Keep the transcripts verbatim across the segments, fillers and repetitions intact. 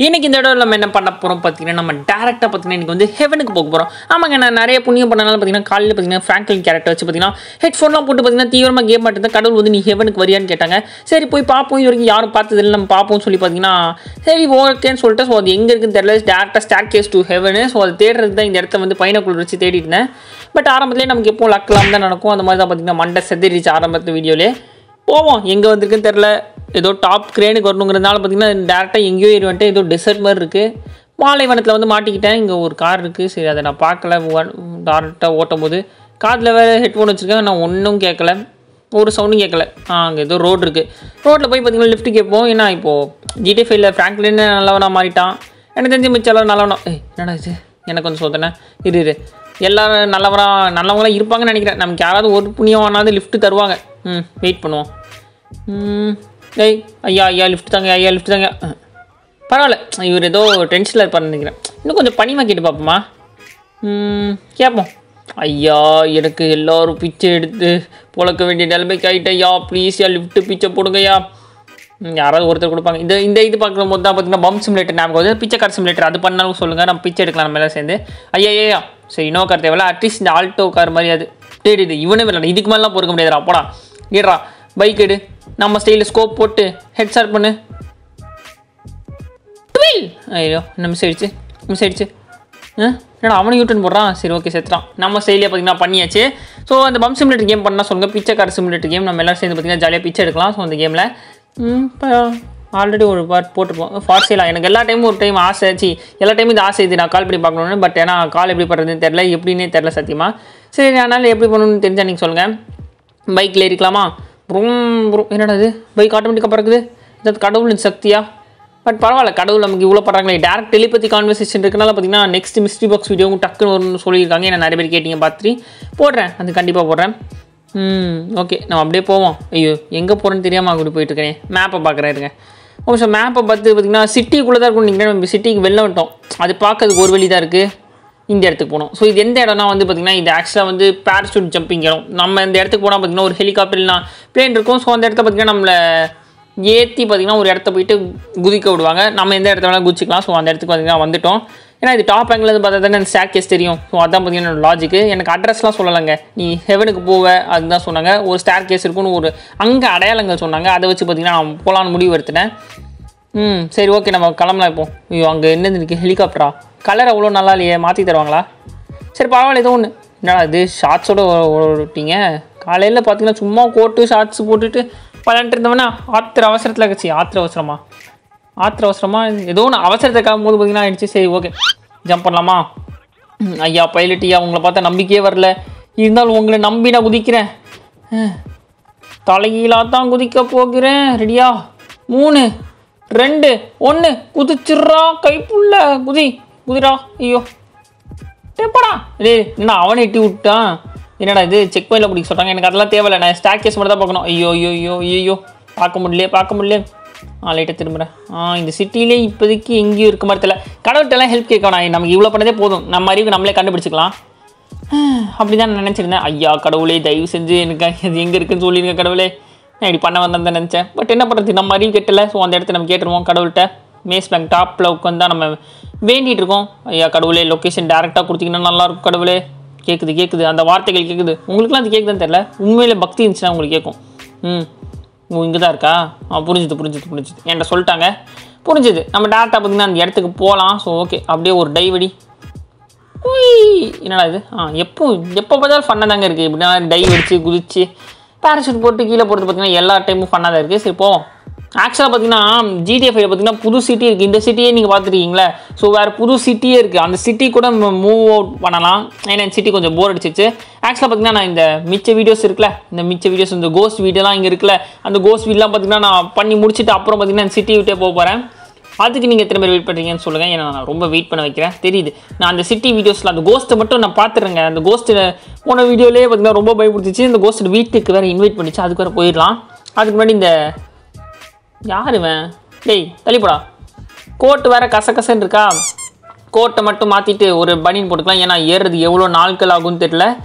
இன்னைக்கு இந்த வீடியோல நம்ம என்ன பண்ண போறோம் பாத்தீங்கன்னா நம்ம டைரக்டா பாத்தீங்கன்னா இன்னைக்கு வந்து ஹெவனுக்கு போக போறோம். ஆமாங்க நான் நிறைய புண்ணியம் பண்ணனால பாத்தீங்கன்னா காலையில பாத்தீங்கன்னா ஃப்ராங்க்லின் கேரக்டர் வச்சு பாத்தீங்கன்னா ஹெட்ஃபோன்லாம் போட்டு பாத்தீங்கன்னா தீவிரமா கேம் ஆடுறது கடவுள் வந்து நீ ஹெவனுக்கு வரியான்னு கேட்டாங்க. சரி போய் பாப்போம், இது வரைக்கும் யாரும் பார்த்தது இல்லை, நம்ம பாப்போம்னு சொல்லி பாத்தீங்கன்னா சரி ஓகேன்னு சொல்லிட்டு ஸோ அது எங்க இருக்குன்னு தெரியல. டேரக்டா staircase to heaven. So அது தேடுறது தான் இந்த இடத்த வந்து பைனாக்குள் வச்சு தேடிட்டு இருந்தேன். பட் ஆரம்பத்திலே நமக்கு எப்போ லக்கலாம் தான் நடக்கும். அந்த மாதிரி தான் பாத்தீங்கன்னா மண்டை செதறிச்சு ஆரம்பத்து வீடியோலே. போவோம் எங்கே வந்திருக்குன்னு தெரில. ஏதோ டாப் கிரேனுக்கு வரணுங்கிறதுனால பார்த்தீங்கன்னா டேரெக்டாக எங்கேயோ ஏறி வந்துட்டு ஏதோ டெசர்ட் மாதிரி இருக்குது. பாலைவனத்தில் வந்து மாட்டிக்கிட்டேன். இங்கே ஒரு கார் இருக்குது. சரி அதை நான் பார்க்கல டேரெக்டாக ஓட்டும் போது. காதில் வேறு ஹெட்ஃபோன் வச்சுருக்கேன். நான் ஒன்றும் கேட்கல, ஒரு சவுண்டும் கேட்கல. ஆ அங்கே ஏதோ ரோடு இருக்குது. ரோட்டில் போய் பார்த்தீங்கன்னா லிஃப்ட்டு கேட்போம். ஏன்னா இப்போது ஜிடி ஃபைவ்ல ஃப்ராங்க்லின்னு நல்லவனா மாறிட்டான். எனக்கு தெரிஞ்சு மிச்சம் எல்லாம் நல்லவனா. ஏய் என்னடா இது எனக்கு கொஞ்சம் சோதனை இரு இரு எல்லோரும் நல்லவரா நல்லவங்களாம் இருப்பாங்கன்னு நினைக்கிறேன். நமக்கு யாராவது ஒரு புண்ணியம் ஆனாவது லிஃப்ட்டு தருவாங்க. ம் வெயிட் பண்ணுவோம். ம் ஏய் ஐயா ஐயா லிஃப்ட் தாங்க, ஐயா லிஃப்ட் தாங்க. பரவாயில்ல, இவர் ஏதோ டென்ஷனில் இருப்பார்னு நினைக்கிறேன். இன்னும் கொஞ்சம் பணிமா கேட்டு பார்ப்போமா? ம் கேட்போம். ஐயா எனக்கு எல்லோரும் பிச்சை எடுத்து பொழக்க வேண்டிய நிலைமைக்கு ஆகிட்டேயா, ப்ளீஸ் யா லிஃப்ட்டு பிச்சை போடுங்கய்யா. யாராவது ஒருத்தர் கொடுப்பாங்க. இந்த இந்த இது பார்க்குற போது தான் பார்த்தீங்கன்னா பம்ப் சிமுலேட்டர் ஞாபகம் வருது. பிச்சைக்கார் சிமுலேட்டர் அது பண்ணாலும் சொல்லுங்கள், நம்ம பிச்சை எடுக்கலாம் நம்ம எல்லாம் சேர்ந்து. ஐயா ஐயா சரி இன்னோ கார் தேவையில்ல, அட்லீஸ்ட் இந்த ஆல்டோ கார் மாதிரி அது டேடி இது இவனே விளையாட இதுக்கு மேலாம் பொறுக்க முடியாதுடா. போடா ஏடுறா பைக் எடு, நம்ம ஸ்டைலில் ஸ்கோப் போட்டு ஹெட் ஸ்டார்ட் பண்ணு. ஐயோ மிஸ் ஆயிடுச்சு மிஸ் ஆயிடுச்சு ஏன்னா அவனை யூட்டன் போடுறான். சரி ஓகே செத்துறான். நம்ம ஸ்டைலே பார்த்தீங்கன்னா பண்ணியாச்சு. ஸோ அந்த பம்ப் சிமுலேட்டர் கேம் பண்ணால் சொல்லுங்கள், பிச்சைக்கார சிமுலேட்டர் கேம் நம்ம எல்லோரும் சேர்ந்து பார்த்தீங்கன்னா ஜாலியாக பிச்சை எடுக்கலாம். ஸோ அந்த கேமில் இப்போ ஆல்ரெடி ஒரு பார்ட் போட்டுருப்போம் ஃபார் சேலா. எனக்கு எல்லா டைமும் ஒரு டைம் ஆசை ஆச்சு, எல்லா டைமும் இது ஆசை இது நான் கால் பண்ணி பார்க்கணுன்னு. பட் ஏன்னா கால் எப்படி பண்ணுறதுன்னு தெரில, எப்படின்னே தெரில சத்தியமாக. சரி அதனால் எப்படி பண்ணணும்னு தெரிஞ்சால் நீங்கள் சொல்லுங்கள். பைக்கில் ஏறிக்கலாமா? ப்ரூம் ப்ரூம் என்னடா இது பைக் ஆட்டோமேட்டிக்காக பறக்குது. இது கடவுளின் சக்தியா? பட் பரவாயில்ல, கடவுள் நமக்கு இவ்வளோ பண்றாங்களே. டேரக்ட் டெலிபதி கான்வர்சேஷன் இருக்கனால பார்த்தீங்கன்னா நெக்ஸ்ட் மிஸ்ட்ரி பாக்ஸ் வீடியோவும் டக்குன்னு வரும்னு சொல்லியிருக்காங்க. ஏன்னா நிறைய பேர் கேட்டிங்க பார்த்துட்டு போடுறேன், அது கண்டிப்பாக போடுறேன். ம் ஓகே நம்ம அப்படியே போவோம். ஐயோ எங்கே போகிறேன்னு தெரியாமல் அப்படி போயிட்டுருக்கேன். மேப்பை பார்க்குறேன் இருங்க. ஓ சார் மேப்பை பார்த்து பார்த்தீங்கன்னா சிட்டிக்குள்ளே தான் இருக்கும். நீங்கள் நம்ம சிட்டிக்கு வெளில விட்டோம், அது பார்க்கறதுக்கு ஒரு வழி தான் இருக்குது. இந்த இடத்துக்கு போகணும். ஸோ இது எந்த இடம்னா வந்து பார்த்திங்கன்னா இது ஆக்சுவலாக வந்து பேராசூட் ஜம்பிங் இடம். நம்ம இந்த இடத்துக்கு போனால் பார்த்திங்கன்னா ஒரு ஹெலிகாப்டர்னா பிளேன் இருக்கும். ஸோ அந்த இடத்த பார்த்திங்கன்னா நம்மளை ஏற்றி பார்த்திங்கன்னா ஒரு இடத்த போயிட்டு குதிக்க விடுவாங்க. நம்ம எந்த இடத்துல வேணால் குதிச்சிக்கலாம். ஸோ அந்த இடத்துக்கு பார்த்திங்கன்னா வந்துவிட்டோம். ஏன்னா இது டாப் ஆங்கிள் பார்த்தா தானே அந்த ஸ்டார் கேஸ் தெரியும். ஸோ அதான் பார்த்திங்கன்னா லாஜிக்கு. எனக்கு அட்ரஸ்லாம் சொல்லலைங்க, நீ ஹெவனுக்கு போவ அதுதான் சொன்னாங்க. ஒரு ஸ்டார் கேஸ் இருக்குன்னு ஒரு அங்கே அடையாளங்கள் சொன்னாங்க. அதை வச்சு பார்த்திங்கன்னா நான் போகலான்னு முடிவு எடுத்துட்டேன். ம் சரி ஓகே நம்ம கிளம்பலாம். இப்போ ஐயோ அங்கே என்னது இருக்குது ஹெலிகாப்டரா? கலர் அவ்வளோ நல்லா இல்லையே, மாற்றி தருவாங்களா? சரி பரவாயில்ல ஏதோ ஒன்று. என்னடா இது ஷார்ட்ஸோடு ஓட்டிங்க காலையில் பார்த்தீங்கன்னா சும்மா கோட்டு ஷார்ட்ஸ் போட்டுட்டு விளையாண்டு இருந்தவனா ஆத்திர அவசரத்தில் கட்சி. ஆத்திர அவசரமா ஆத்திர அவசரமா ஏதோ ஒன்று அவசரத்தை காக்கும் போது பார்த்தீங்கன்னா ஆயிடுச்சு. சரி ஓகே ஜம்ப் பண்ணலாமா? ஐயா பைலட்டியா உங்களை பார்த்தா நம்பிக்கையே வரல, இருந்தாலும் உங்களை நம்பி நான் குதிக்கிறேன். தலைகீழாக தான் குதிக்க போகிறேன். ரெடியா? மூணு ரெண்டு ஒன்று குதிச்சிட்றா. கைப்புள்ள குதி குதிரா. ஐயோ டேப்படா டே என்ன அவனை எட்டி விட்டான். என்னடா இது செக் பாயிண்டில் பிடிக்க சொல்கிறாங்க. எனக்கு அதெல்லாம் தேவையில்லை, நான் ஸ்டாக் கேஸ் மட்டும் தான் பார்க்கணும். ஐயோ ஐயோ ஐயோ ஐயோ பார்க்க முடியலையே பார்க்க முடியல. ஆ லைட்டாக திரும்புகிறேன். ஆ இந்த சிட்டிலே இப்போதைக்கு எங்கேயும் இருக்க மாதிரி தெரியல. கடவுள்கிட்டலாம் ஹெல்ப் கேட்கணும், நமக்கு இவ்வளோ பண்ணதே போதும், நம்ம அறிவுக்கு நம்மளே கண்டுபிடிச்சிக்கலாம். அப்படி தான் நான் நினச்சிருந்தேன். ஐயா கடவுளே தயவு செஞ்சு எனக்கு அது எங்கே இருக்குன்னு சொல்லிடுங்க கடவுளே, நான் இப்படி பண்ண வந்தேன் தான் நினச்சேன். பட் என்ன பண்ணுறது, நம்ம அறிவு கெட்டலை. ஸோ அந்த இடத்த நம்ம கேட்டுருவோம் கடவுள்கிட்ட. மேஸ் பேங்க் டாப்பில் உட்காந்து தான் நம்ம வேண்டிகிட்டு இருக்கோம். ஐயா கடவுளே லொக்கேஷன் டேரெக்டாக கொடுத்தீங்கன்னா நல்லாயிருக்கும் கடவுளே. கேட்குது கேட்குது அந்த வார்த்தைகள் கேட்குது. உங்களுக்குலாம் அது கேட்குதுன்னு தெரில, உண்மையிலே பக்தி இருந்துச்சுன்னா உங்களுக்கு கேட்கும். ம் இங்கே தான் இருக்கா? ஆ புரிஞ்சுது புரிஞ்சுது புரிஞ்சுது என்கிட்ட சொல்லிட்டாங்க, புரிஞ்சுது. நம்ம டேரெக்டாக பார்த்திங்கன்னா அந்த இடத்துக்கு போகலாம். ஸோ ஓகே அப்படியே ஒரு டைவடி. என்னடா இது? ஆ எப்போ எப்போ பார்த்தாலும் ஃபன்னாக தாங்க இருக்குது. இப்படின்னா டைவ் அடித்து குதிச்சு பேராஷூட் போட்டு கீழே போகிறது பார்த்திங்கன்னா எல்லா டைமும் ஃபன்னாக தான் இருக்குது. சரி போவோம். ஆக்சுவலாக பார்த்தீங்கன்னா ஜிடிஎஃப்ஐயில் பார்த்தீங்கன்னா புது சிட்டி இருக்குது. இந்த சிட்டியே நீங்கள் பார்த்துருக்கீங்களே. ஸோ வேறு புது சிட்டியே இருக்குது. அந்த சிட்டி கூட மூவ் அவுட் பண்ணலாம். ஏன்னா இந்த சிட்டி கொஞ்சம் போர் அடிச்சிச்சு. ஆக்சுவலாக பார்த்தீங்கன்னா நான் இந்த மிச்ச வீடியோஸ் இருக்குல்ல, இந்த மிச்ச வீடியோஸ் இந்த கோஸ்ட் வீடியோலாம் இங்கே இருக்குல்ல, அந்த கோஸ்ட் வீடெலாம் பார்த்தீங்கன்னா நான் பண்ணி முடிச்சுட்டு அப்புறம் பார்த்தீங்கன்னா இந்த சிட்டி விட்டே போக போகிறேன். அதுக்கு நீங்கள் எத்தனை பேர் வெயிட் பண்ணுறீங்கன்னு சொல்லுங்கள். ஏன்னா நான் ரொம்ப வெயிட் பண்ண வைக்கிறேன் தெரியுது. நான் அந்த சிட்டி வீடியோஸில் அந்த கோஸ்ட்டை மட்டும் நான் பார்த்துறேங்க. அந்த கோஸ்ட்டு போன வீடியோலேயே பார்த்தீங்கன்னா ரொம்ப பயப்படுத்திச்சு. இந்த கோஸ்ட்டு வீட்டுக்கு வேறு இன்வைட் பண்ணிச்சு, அதுக்கு வேறு போயிடலாம். அதுக்கு முன்னாடி இந்த யாருவேன் டேய் தள்ளிப்போடா, கோட்டு வேறு கசகசன்னு இருக்கா, கோட்டை மட்டும் மாற்றிட்டு ஒரு பனியன் போட்டுக்கலாம். ஏன்னா ஏறுறது எவ்வளோ நாட்கள் ஆகும்னு தெரியல.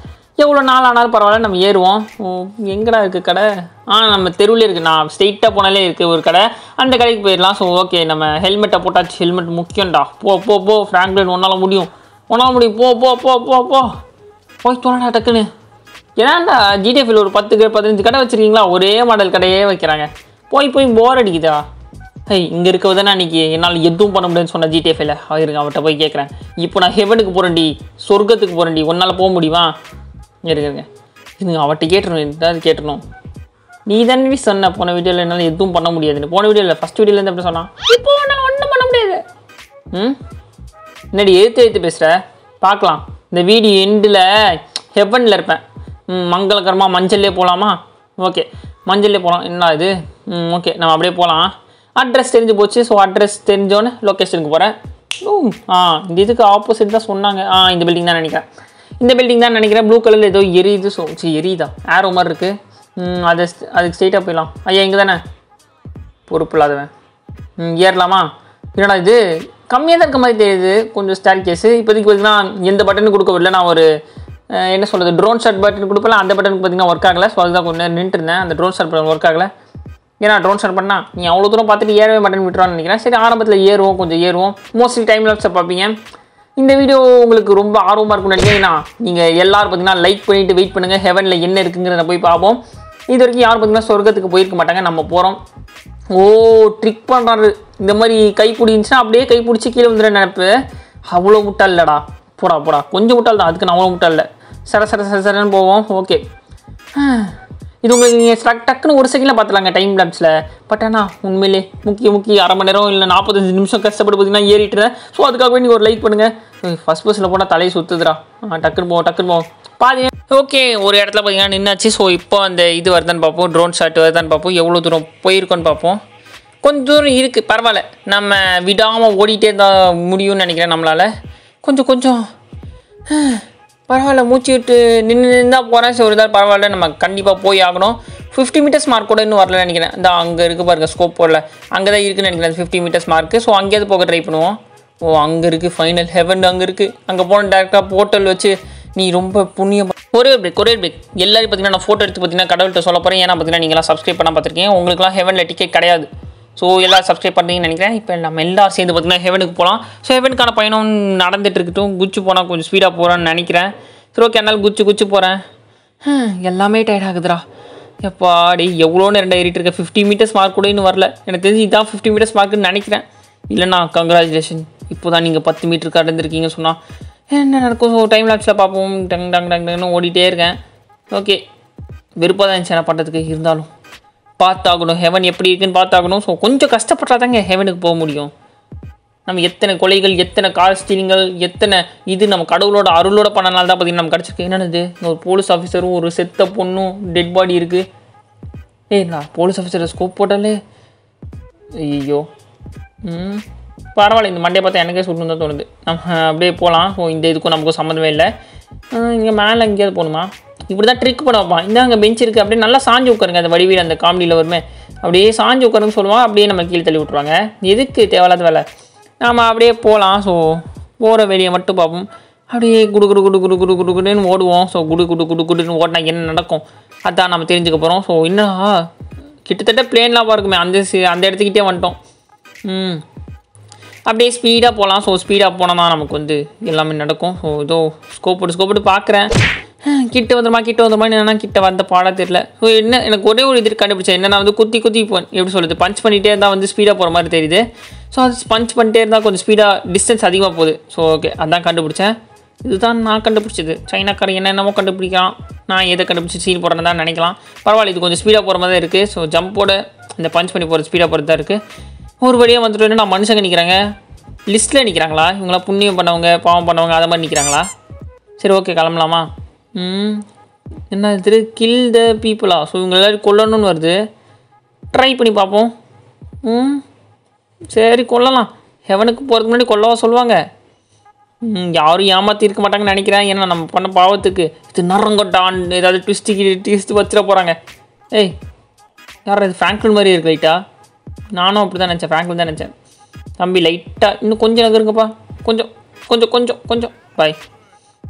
எவ்வளோ நாள் ஆனாலும் பரவாயில்ல நம்ம ஏறுவோம். ஓ எங்கடா இருக்குது கடை? ஆ நம்ம தெருவில் இருக்குது. நான் ஸ்ட்ரெயிட்டாக போனாலே இருக்குது ஒரு கடை. அந்த கடைக்கு போயிடலாம். ஸோ ஓகே நம்ம ஹெல்மெட்டை போட்டாச்சு. ஹெல்மெட் முக்கியம்டா. போ போ போ ஃப்ராங்க்லின் ஒன்றால் முடியும் ஒன்றால் முடியும் போ போ போ போ போ போய் தோணடா டக்குன்னு. ஏன்னாண்டா ஜிடிஎஃப்ல ஒரு பத்து பதினஞ்சு கடை வச்சுருக்கீங்களா? ஒரே மாடல் கடையே வைக்கிறாங்க. போய் போய் போர் அடிக்குதா? ஹை இங்கே இருக்க தானே அன்றைக்கி என்னால் எதுவும் பண்ண முடியும்னு சொன்ன ஜிடிஎஃப்ல இருங்க அவர்கிட்ட போய் கேட்குறேன். இப்போ நான் ஹெவனுக்கு போகிறேன்டி, சொர்க்கத்துக்கு போகிறேன்டி, ஒன்றால் போக முடியுமா? இருக்குங்க இதுங்க அவர்கிட்ட கேட்டுருணும். ஏதாவது கேட்டுருணும். நீ தானே சொன்ன போன வீடியோவில் என்னால் எதுவும் பண்ண முடியாதுன்னு. போன வீடியோவில் ஃபஸ்ட் வீடியோலேருந்து எப்படி சொன்னான்? இப்போ என்னால் ஒன்றும் பண்ண முடியாது. ம் என்னடி எழுத்து எழுத்து பேசுகிற? பார்க்கலாம். இந்த வீடியோ எண்டில் ஹெவனில் இருப்பேன். ம் மங்களகரமாக மஞ்சள்லே போகலாமா? ஓகே மஞ்சள்லே போகலாம். என்ன இது? ம் ஓகே நம்ம அப்படியே போகலாம். அட்ரஸ் தெரிஞ்சு போச்சு. ஸோ அட்ரஸ் தெரிஞ்சோன்னு லொக்கேஷனுக்கு போகிறேன். ஆ இந்த இதுக்கு ஆப்போசிட் தான் சொன்னாங்க. ஆ இந்த பில்டிங் தான் நினைக்கிறேன். இந்த பில்டிங் தான் நினைக்கிறேன். ப்ளூ கலரில் ஏதோ எரியுது. ஸோ சரி எரியுதா? ஆரோ மாதிரி இருக்குது. அது அதுக்கு ஸ்ட்ரெயிட்டாக போயிடலாம். ஐயா இங்கே தானே? பொறுப்பு இல்லாதவன். ம் ஏறலாமா? என்னடா இது கம்மியாக தான் இருக்க மாதிரி தெரியுது. கொஞ்சம் ஸ்டார் கேஸு. இப்போதைக்கு பார்த்தீங்கன்னா எந்த பட்டனும் கொடுக்க விடல. நான் ஒரு என்ன சொல்கிறது ட்ரோன் ஷாட் பட்டன் கொடுப்பல. அந்த பட்டனுக்கு பார்த்தீங்கன்னா ஒர்க் ஆகலை. ஸோ அதுதான் கொஞ்சம் நேரம் நின்றுருந்தேன். அந்த ட்ரோன் ஷாட் பட்டன் ஒர்க் ஆகலை. ஏன்னா ட்ரோன் ஷாட் பண்ணால் நீ அவ்வளோ தூரம் பார்த்துட்டு ஏறவே பட்டன் விட்டுருவான்னு நினைக்கிறேன். சரி ஆரம்பத்தில் ஏறுவோம், கொஞ்சம் ஏறுவோம். மோஸ்ட்லி டைம் லாப்ஸை பார்ப்பீங்க. இந்த வீடியோ உங்களுக்கு ரொம்ப ஆர்வமாக இருக்கும்னு நினைக்கிறீங்கன்னா நீங்கள் எல்லோரும் பார்த்தீங்கன்னா லைக் பண்ணிவிட்டு வெயிட் பண்ணுங்கள். ஹெவனில் என்ன இருக்குங்கிறத போய் பார்ப்போம். இது வரைக்கும் யாரும் பார்த்தீங்கன்னா சொர்க்கத்துக்கு போயிருக்க மாட்டாங்க. நம்ம போகிறோம். ஓ ட்ரிக் பண்ணுறாரு. இந்த மாதிரி கை பிடிச்சுன்னா அப்படியே கை பிடிச்சி கீழே வந்துடுற நினைப்பு. அவ்வளோ முட்டாள் இல்லைடா. போடா போடா கொஞ்சம் முட்டாள் தான். அதுக்கு நான் அவ்வளோ முட்டாள் இல்லை. சர சர சர சரன்னு போவோம். ஓகே இது உங்களுக்கு நீங்கள் ஸ்ட்ரக் டக்குன்னு ஒரு செகண்டில் பார்த்துலாங்க டைம் லேப்ஸில். பட் ஆனால் உண்மையிலே முக்கிய முக்கிய அரை மணி நேரம் இல்லை நாற்பத்தஞ்சு நிமிஷம் கஷ்டப்பட்டு பார்த்தீங்கன்னா ஏறிட்டுறேன். ஸோ அதுக்காகவே நீங்கள் ஒரு லைக் பண்ணுங்கள். ஃபஸ்ட் பஸ்ஸில் போனால் தலையை சுற்றுதுரா. டக்குன்னு போவோம் டக்குன்னு போவோம் பாதி. ஓகே ஒரு இடத்துல பார்த்தீங்கன்னா நின்னாச்சு. ஸோ இப்போ அந்த இது வருதான்னு பார்ப்போம். ட்ரோன் ஷாட் வருதான்னு பார்ப்போம். எவ்வளோ தூரம் போயிருக்கோன்னு பார்ப்போம். கொஞ்சம் தூரம் இருக்குது பரவாயில்ல. நம்ம விடாமல் ஓடிட்டே தான் முடியும்னு நினைக்கிறேன் நம்மளால். கொஞ்சம் கொஞ்சம் பரவாயில்ல. மூச்சு விட்டு நின்று நின்று போகிறேன். சரி ஒரு தான் பரவாயில்ல. நம்ம கண்டிப்பாக போய் ஆகணும். ஃபிஃப்டி மீட்டர்ஸ் மார்க் கூட இன்னும் வரலன்னு நினைக்கிறேன். இந்த அங்கே இருக்குது பாருங்கள் ஸ்கோப் போடல. அங்கே தான் இருக்குதுன்னு நினைக்கிறேன் அந்த ஃபிஃப்டி மீட்டர்ஸ் மார்க்கு. ஸோ அங்கேயாவது போக ட்ரை பண்ணுவோம். ஓ அங்கே இருக்குது ஃபைனல் ஹெவன் அங்கே இருக்குது. அங்கே போன டேரெக்டாக போர்ட்டல் வச்சு நீ ரொம்ப புண்ணியம். ஒரே பிரேக் ஒரே பிரேக் எல்லாரும் பார்த்தீங்கன்னா நான் ஃபோட்டோ எடுத்து பார்த்தீங்கன்னா கடவுள்கிட்ட சொல்ல போகிறேன். ஏன்னா பார்த்தீங்கன்னா நீங்களாம் சப்ஸ்கிரைப் பண்ணால் பார்த்துருக்கீங்க. உங்களுக்குலாம் ஹெவனில் டிக்கெட் கிடையாது. ஸோ எல்லோரும் சப்ஸ்கிரைப் பண்ணுறீங்கன்னு நினைக்கிறேன். இப்போ நம்ம எல்லோரும் சேர்ந்து பார்த்தீங்கன்னா ஹெவனுக்கு போகலாம். ஸோ ஹெவனுக்கான பயணம் நடந்துட்டு இருக்கட்டும். குச்சி போனால் கொஞ்சம் ஸ்பீடாக போகிறான்னு நினைக்கிறேன். சரி ஓகே என்னால் குச்சி குச்சி போகிறேன். எல்லாமே டயர்ட் ஆகுதுடா. எப்பா டே எவ்வளோ நேரம் ஏறிட்டு இருக்கேன். ஃபிஃப்டி மீட்டர்ஸ் மார்க் கூட இன்னும் வரல. எனக்கு தெரிஞ்சு இதுதான் ஃபிஃப்டி மீட்டர்ஸ் மார்க்குன்னு நினைக்கிறேன். இல்லைண்ணா கங்க்ராச்சுலேஷன். இப்போ தான் நீங்கள் பத்து மீட்டர் கடந்திருக்கீங்கன்னு சொன்னால் என்ன நடக்கும்? ஸோ டைம் லாப்ஸில் பார்ப்போம். டங் டங் டங் டங்னு ஓடிட்டே இருக்கேன். ஓகே வெறுப்பாக தான் இருந்துச்சு நான் பண்ணுறதுக்கு. இருந்தாலும் பார்த்தாகணும் ஹெவன் எப்படி இருக்குன்னு பார்த்தாகணும். ஸோ கொஞ்சம் கஷ்டப்பட்டாதாங்க ஹெவனுக்கு போக முடியும். நம்ம எத்தனை கொலைகள் எத்தனை கார் ஸ்டீலிங்கள் எத்தனை இது நம்ம கடவுளோட அருளோட பண்ணனால தான் பார்த்தீங்கன்னா நம்ம கிடச்சிருக்கு. என்னது ஒரு போலீஸ் ஆஃபீஸரும் ஒரு செத்த பொண்ணும் டெட் பாடி இருக்குது. ஏய் நான் போலீஸ் ஆஃபீஸரை ஸ்கோப் போட்டாலே ஐயோ. ம் பரவாயில்ல. இந்த மண்டே பார்த்தா எனக்கே சுட்டு தான் தோணுது. நம்ம அப்படியே போகலாம். ஸோ இந்த இதுக்கும் நமக்கும் சம்மந்தமே இல்லை. இங்கே மேலே எங்கேயாவது போகணுமா? இப்படி தான் ட்ரிக் பண்ண வைப்பான். இந்த அங்கே பெஞ்ச் இருக்குது. அப்படியே நல்லா சாஞ்சு உட்காருங்க. அந்த வடிவில் அந்த காமெடியில் வருமே அப்படியே சாஞ்சு உட்காருன்னு சொல்லுவான். அப்படியே நம்ம கீழே தள்ளி விட்ருவாங்க. எதுக்கு தேவையில்லாத வேலை. நாம் அப்படியே போகலாம். ஸோ போகிற வெளியே மட்டும் பார்ப்போம். அப்படியே குடு குடு குடு குடு குடு குடு குடுன்னு ஓடுவோம். ஸோ குடு குடு குடு குடுன்னு ஓடினா என்ன நடக்கும் அதான் நம்ம தெரிஞ்சுக்க போகிறோம். ஸோ இன்னும் கிட்டத்தட்ட பிளேன்லாம் இருக்குமே அந்த அந்த இடத்துக்கிட்டே வந்துட்டோம். ம் அப்படியே ஸ்பீடாக போகலாம். ஸோ ஸ்பீடாக போனால் தான் நமக்கு வந்து எல்லாமே நடக்கும். ஸோ ஏதோ ஸ்கோப் போட்டு ஸ்கோப் போட்டு பார்க்குறேன். கிட்ட வந்துடுமா கிட்ட வந்துடுமா என்னென்னா கிட்ட வந்த பாடம் தெரியல. ஸோ என்ன எனக்கு ஒரே ஒரு இது கண்டுபிடிச்சேன். என்னென்னா வந்து குத்தி குத்தி இப்போ எப்படி சொல்லுது பஞ்ச் பண்ணிகிட்டே இருந்தால் வந்து ஸ்பீடாக போகிற மாதிரி தெரியுது. ஸோ அது பஞ்ச் பண்ணிட்டே இருந்தால் கொஞ்சம் ஸ்பீடாக டிஸ்டன்ஸ் அதிகமாக போகுது. ஸோ ஓகே அதான் கண்டுபிடிச்சேன். இதுதான் நான் கண்டுபிடிச்சது. சைனாக்காரன் என்னென்னமோ கண்டுபிடிக்கலாம். நான் எதை கண்டுபிடிச்சி சீன் போடுறேன்னு தான் நினைக்கலாம். பரவாயில்ல இது கொஞ்சம் ஸ்பீடாக போகிற மாதிரி தான் இருக்குது. ஸோ ஜம்போட இந்த பஞ்ச் பண்ணி போகிற ஸ்பீடாக போகிறது தான் இருக்குது. ஒரு வழியாக வந்துட்டு நான் மனுஷங்க நிற்கிறாங்க. லிஸ்ட்டில் நிற்கிறாங்களா? இவங்களாம் புண்ணியம் பண்ணவங்க பாவம் பண்ணவங்க அதை மாதிரி நிற்கிறாங்களா? சரி ஓகே கிளம்பலாமா? ம் என்ன இது கில் த பீப்புளா? ஸோ இவங்க எல்லோரும் கொல்லணும்னு வருது. ட்ரை பண்ணி பார்ப்போம். ம் சரி கொல்லலாம். ஹெவனுக்கு போகிறதுக்கு முன்னாடி கொல்லவா சொல்லுவாங்க. ம் யாரும் ஏமாற்றி இருக்க மாட்டாங்கன்னு நினைக்கிறேன். ஏன்னா நம்ம பண்ண பாவத்துக்கு இது நரங்கொட்டான் ஏதாவது ட்விஸ்ட்டு ட்விஸ்ட்டு வச்சிட போகிறாங்க. ஏய் யார் இது ஃப்ராங்க்லின் மாதிரி இருக்கு லைட்டா. நானும் அப்படி தான் நினச்சேன். ஃப்ராங்க்லின் தான் நினச்சேன். தம்பி லைட்டாக இன்னும் கொஞ்சம் நகருங்கப்பா. கொஞ்சம் கொஞ்சம் கொஞ்சம் கொஞ்சம் பாய்.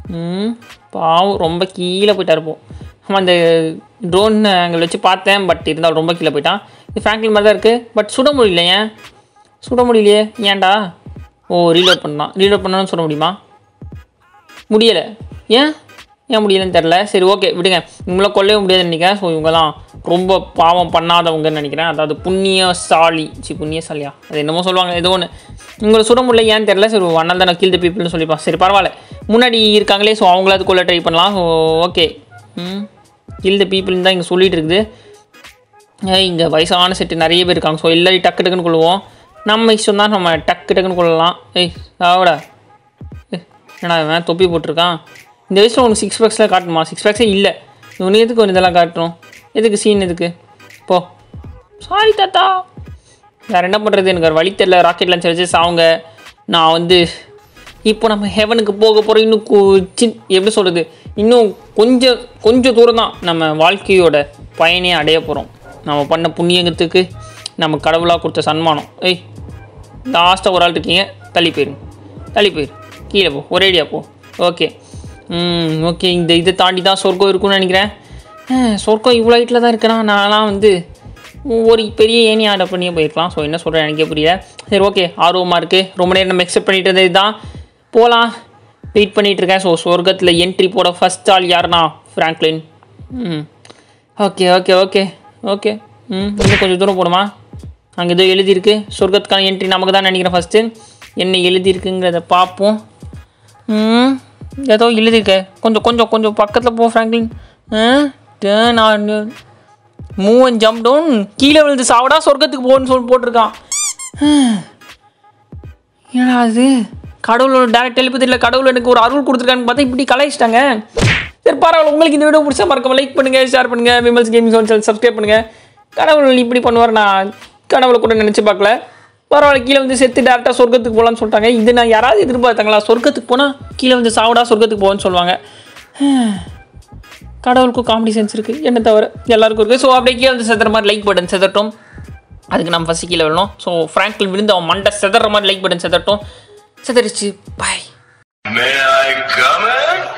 ம் பாவம் ரொம்ப கீழே போயிட்டா இருப்போம். ஆமாம் அந்த ட்ரோன் அங்கே வச்சு பார்த்தேன், பட் இருந்தாலும் ரொம்ப கீழே போயிட்டான். இது ஃப்ராங்க்லின் மாதிரி தான் இருக்குது, பட் சுட முடியல. ஏன் சுட முடியலையே? ஏன்டா? ஓ ரீலோட் பண்ணலாம். ரீலோட் பண்ணணும்னு சொல்ல முடியுமா? முடியலை. ஏன் ஏன் முடியலன்னு தெரில. சரி ஓகே விடுங்க, இவங்களாம் கொல்லவே முடியாதுன்னு நினைக்கிறேன். ஸோ இவங்கலாம் ரொம்ப பாவம் பண்ணாதவங்கன்னு நினைக்கிறேன். அதாவது புண்ணியசாலி சி புண்ணியசாலியா அது என்னமோ சொல்லுவாங்க, ஏதோ ஒன்று. உங்களை சுட முடியல ஏன்னு தெரில. சரி ஒன்னால் தான் நான் கில் த பீப்புள்னு சொல்லிப்பேன். சரி பரவாயில்ல, முன்னாடி இருக்காங்களே, ஸோ அவங்களாவது கொள்ள ட்ரை பண்ணலாம். ஸோ ஓகே ம் கில் த பீப்புள்னு தான் இங்கே சொல்லிகிட்டு இருக்குது. இங்கே வயசான செட்டு நிறைய பேர் இருக்காங்க. ஸோ எல்லாரையும் டக்கு டக்குன்னு கொள்ளுவோம். நம்ம இஷ்டம் தான், நம்ம டக்கு டக்குன்னு கொள்ளலாம். ஏய் ஆவடா ஏன்னா அவன் தொப்பி போட்டிருக்கான். இந்த வயசில் உனக்கு சிக்ஸ் பேக்ஸில் காட்டணுமா? சிக்ஸ் பேக்ஸே இல்லை. இவனு எதுக்கு ஒரு இதெல்லாம் காட்டணும்? எதுக்கு சீன் எதுக்கு? போ. சாரி தாத்தா, வேறு என்ன பண்ணுறது, எனக்கு ஒரு வழி தெரியல. ராக்கெட் லான்ச்சர் வச்சு சாவுங்க. நான் வந்து இப்போ நம்ம ஹெவனுக்கு போக போகிறோம். இன்னும் சின் எப்படி சொல்கிறது, இன்னும் கொஞ்சம் கொஞ்சம் தூரம் தான் நம்ம வாழ்க்கையோட பயனே அடைய போகிறோம். நம்ம பண்ண புண்ணியத்துக்கு நம்ம கடவுளாக கொடுத்த சன்மானம். ஏய் லாஸ்ட்டாக ஒரு ஆள் இருக்கீங்க, தள்ளி போயிடும் தள்ளி போயிடும் கீழே போ, ஒரேடியா போ. ஓகே ம் ஓகே இந்த இதை தாண்டி தான் சொர்க்கம் இருக்குன்னு நினைக்கிறேன். சொர்க்கம் இவ்வளோ ஹைட்டில் தான் இருக்குன்னா நான்லாம் வந்து ஒரு பெரிய ஏணி ஆர்டர் பண்ணியே போயிருக்கலாம். ஸோ என்ன சொல்கிறேன் எனக்கே புரியல. சரி ஓகே ஆர்வமாக இருக்குது. ரொம்ப நேரம் நம்ம எக்ஸெப்ட் பண்ணிட்டு இருந்தது தான், போகலாம் வெயிட் பண்ணிகிட்ருக்கேன். ஸோ சொர்க்கத்தில் என்ட்ரி போட ஃபஸ்ட் ஆள் யாருன்னா ஃப்ராங்க்லின். ம் ஓகே ஓகே ஓகே ஓகே ம் இன்னும் கொஞ்சம் தூரம் போடுமா? அங்கே ஏதோ எழுதியிருக்கு, சொர்க்கத்துக்கான என்ட்ரி நமக்கு தான் நினைக்கிறேன். ஃபஸ்ட்டு என்ன எழுதியிருக்குங்கிறத பார்ப்போம். ம் ஏதோ எழுதியிருக்க, கொஞ்சம் கொஞ்சம் கொஞ்சம் பக்கத்தில் போ Franklin. Turn on move and jump down. கீழே விழுந்து சாவடா சொர்க்கத்துக்கு போகணுன்னு சொல்லி போட்டிருக்கான். ஏன்னா அது கடவுளோட டேரக்ட் எழுப்பு தெரியல, கடவுள் எனக்கு ஒரு அருள் கொடுத்துருக்கான்னு பார்த்தா இப்படி கலாய்ச்சிட்டாங்க. சரி பரவாயில்ல, உங்களுக்கு இந்த வீடியோ பிடிச்சா மறக்காம லைக் பண்ணுங்கள், ஷேர் பண்ணுங்கள், விமல்ஸ் கேமிங் சேனல் சப்ஸ்கிரைப் பண்ணுங்கள். கடவுள் இப்படி பண்ணுவார், நான் கடவுளை கூட நினச்சி பார்க்கல. பரவாயில்ல, கீழே வந்து செத்து டேரெக்டாக சொர்க்கத்துக்கு போகலான்னு சொல்லிட்டாங்க. இது நான் யாராவது எதிர்பார்த்தாங்களா? சொர்க்கத்துக்கு போனால் கீழே வந்து சாவடா சொர்க்கத்துக்கு போகணுன்னு சொல்லுவாங்க. கடவுளுக்கும் காமெடி சென்ஸ் இருக்குது, என்ன தவிர எல்லாருக்கும் இருக்குது. ஸோ அப்படியே கீழே வந்து செதுற மாதிரி லைக் பட்டன் செதட்டும். அதுக்கு நம்ம ஃபஸ்ட்டு கீழே விழணும். ஸோ ஃப்ராங்க்லின் விழுந்து அவன் மண்டை செதற மாதிரி லைக் பட்டன் செதட்டும். செதறிச்சு. பாய்.